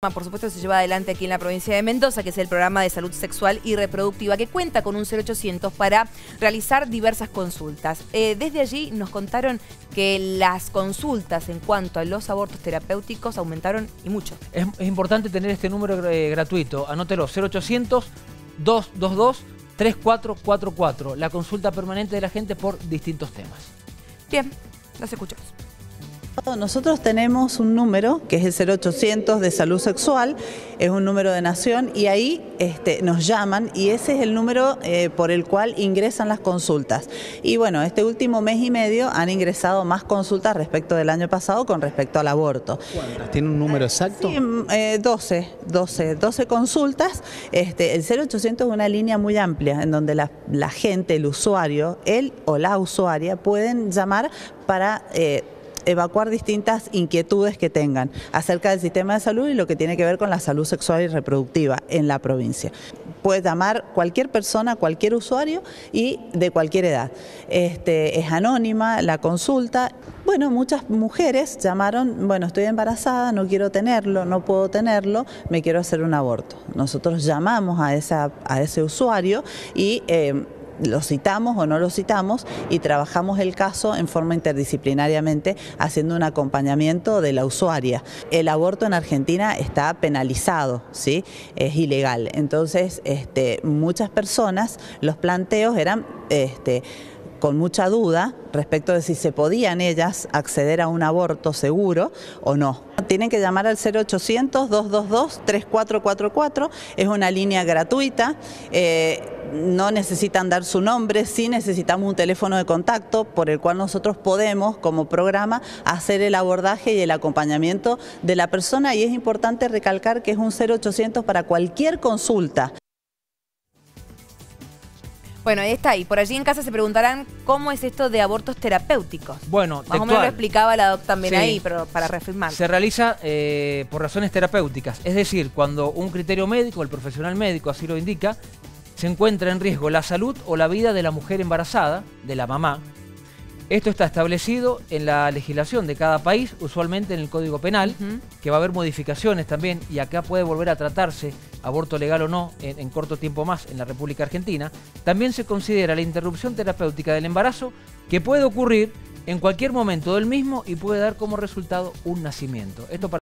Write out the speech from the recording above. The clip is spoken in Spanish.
Por supuesto, se lleva adelante aquí en la provincia de Mendoza, que es el programa de salud sexual y reproductiva, que cuenta con un 0800 para realizar diversas consultas. Desde allí nos contaron que las consultas en cuanto a los abortos terapéuticos aumentaron y mucho. Es importante tener este número gratuito. Anótelo, 0800 222 3444. La consulta permanente de la gente por distintos temas. Bien, los escuchamos. Nosotros tenemos un número que es el 0800 de salud sexual, es un número de nación y ahí nos llaman y ese es el número por el cual ingresan las consultas. Y bueno, este último mes y medio han ingresado más consultas respecto del año pasado con respecto al aborto. ¿Cuántas? ¿Tiene un número exacto? Sí, 12 consultas. El 0800 es una línea muy amplia en donde la gente, el usuario, él o la usuaria pueden llamar para evacuar distintas inquietudes que tengan acerca del sistema de salud y lo que tiene que ver con la salud sexual y reproductiva en la provincia. Puede llamar cualquier persona, cualquier usuario y de cualquier edad. Es anónima la consulta. Bueno, muchas mujeres llamaron, bueno, estoy embarazada, no quiero tenerlo, no puedo tenerlo, me quiero hacer un aborto. Nosotros llamamos a ese usuario y lo citamos o no lo citamos y trabajamos el caso en forma interdisciplinariamente haciendo un acompañamiento de la usuaria. El aborto en Argentina está penalizado, ¿sí? Es ilegal. Entonces, muchas personas, los planteos eran con mucha duda respecto de si se podían ellas acceder a un aborto seguro o no. Tienen que llamar al 0800 222 3444, es una línea gratuita, no necesitan dar su nombre, sí necesitamos un teléfono de contacto por el cual nosotros podemos como programa hacer el abordaje y el acompañamiento de la persona y es importante recalcar que es un 0800 para cualquier consulta. Bueno, ahí está. Y por allí en casa se preguntarán cómo es esto de abortos terapéuticos. Bueno, más o menos lo explicaba la doc también sí, ahí, pero para reafirmar. Se realiza por razones terapéuticas. Es decir, cuando un criterio médico, el profesional médico así lo indica, se encuentra en riesgo la salud o la vida de la mujer embarazada, de la mamá. Esto está establecido en la legislación de cada país, usualmente en el Código Penal, que va a haber modificaciones también, y acá puede volver a tratarse, aborto legal o no, en corto tiempo más en la República Argentina. También se considera la interrupción terapéutica del embarazo, que puede ocurrir en cualquier momento del mismo y puede dar como resultado un nacimiento. Esto para